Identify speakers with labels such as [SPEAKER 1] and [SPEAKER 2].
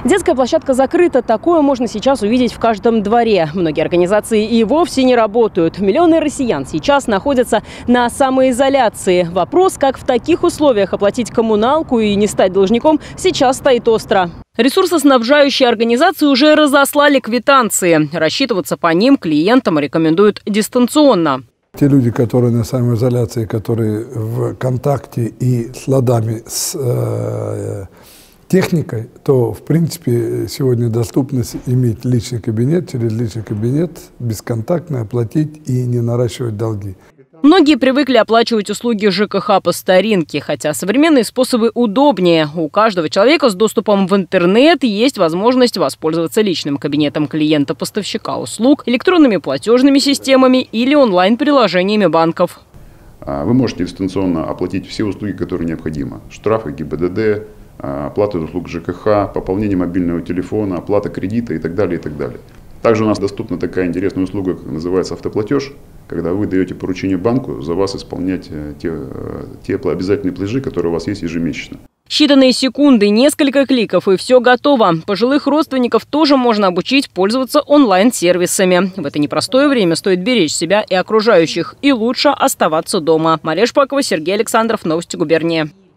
[SPEAKER 1] Детская площадка закрыта. Такое можно сейчас увидеть в каждом дворе. Многие организации и вовсе не работают. Миллионы россиян сейчас находятся на самоизоляции. Вопрос, как в таких условиях оплатить коммуналку и не стать должником, сейчас стоит остро. Ресурсоснабжающие организации уже разослали квитанции. Рассчитываться по ним клиентам рекомендуют дистанционно.
[SPEAKER 2] Те люди, которые на самоизоляции, которые в контакте и с ладами с техникой, то, в принципе, сегодня доступность иметь личный кабинет, через личный кабинет бесконтактно оплатить и не наращивать долги.
[SPEAKER 1] Многие привыкли оплачивать услуги ЖКХ по старинке, хотя современные способы удобнее. У каждого человека с доступом в интернет есть возможность воспользоваться личным кабинетом клиента-поставщика услуг, электронными платежными системами или онлайн-приложениями банков.
[SPEAKER 3] Вы можете дистанционно оплатить все услуги, которые необходимы. Штрафы, ГИБДД, оплата услуг ЖКХ, пополнение мобильного телефона, оплата кредита и так далее, и так далее. Также у нас доступна такая интересная услуга, как называется автоплатеж, когда вы даете поручение банку за вас исполнять те обязательные платежи, которые у вас есть ежемесячно.
[SPEAKER 1] Считанные секунды, несколько кликов и все готово. Пожилых родственников тоже можно обучить пользоваться онлайн-сервисами. В это непростое время стоит беречь себя и окружающих. И лучше оставаться дома. Мария Шпакова, Сергей Александров. Новости губернии.